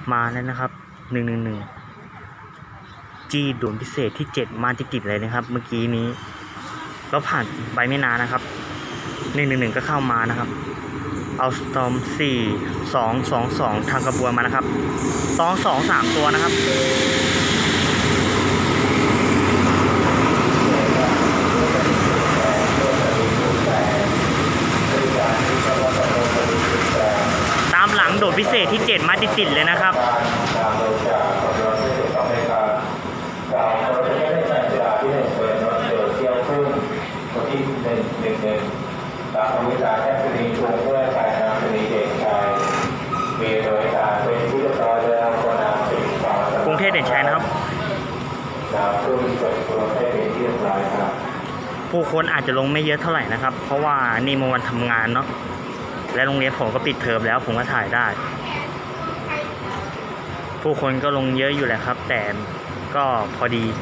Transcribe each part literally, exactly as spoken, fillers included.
มาแล้วนะครับหนึ่งหนึ่งหนึ่งจีด่วนพิเศษที่เจ็ดมาติดๆเลยนะครับเมื่อกี้นี้ก็ผ่านไปไม่นานนะครับหนึ่งหนึ่งหนึ่งก็เข้ามานะครับเอาสตอมสี่สองสองสองทางกระบวนมานะครับสองสองสามตัวนะครับตามหลังโดดพิเศษที่เจ็ดมาติดๆเลยนะครับตามวิชาแค่สนิทชวนเพื่อชายนามสนิทเด็กชายมีโดยการเป็นที่เรียบร้อยแล้วก็นำสิ่งของกรุงเทพเด่นชัยนะครับนำผู้ที่จดกรุงเทพเป็นที่เรียบร้อยครับผู้คนอาจจะลงไม่เยอะเท่าไหร่นะครับเพราะว่านี่มันวันทำงานเนาะและโรงเรียนผมก็ปิดเทอมแล้วผมก็ถ่ายได้ผู้คนก็ลงเยอะอยู่แหละครับแต่ก็พอดี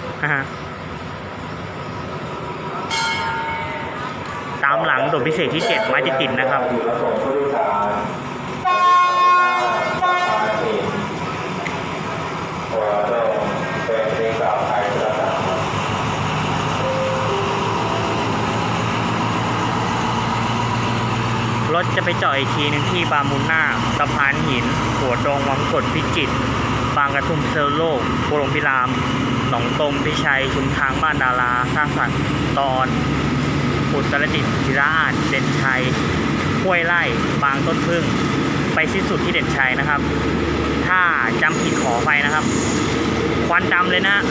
ตามหลังโดดพิเศษที่เจ็ดไม้ติดๆนะครับรถจะไปจอดอีกทีหนึ่งที่บามุน่าสะพานหินหัวดงวังกดพิจิตรบางกระทุ่มเซลโลกโพลงพิรามหนองตมพิชัยชุมทางบ้านดาราสร้างสรรค์ตอนอุตรดิตถ์จิราชเด่นชัยห้วยไร่บางต้นพึ่งไปสิ้นสุดที่เด่นชัยนะครับถ้าจำผิดขอไปนะครับควันดำเลยนะ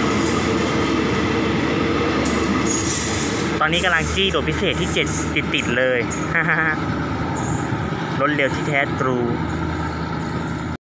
ตอนนี้กำลังจี้โดดพิเศษที่เจ็ดติดๆเลยรถเร็วที่แท้ทรู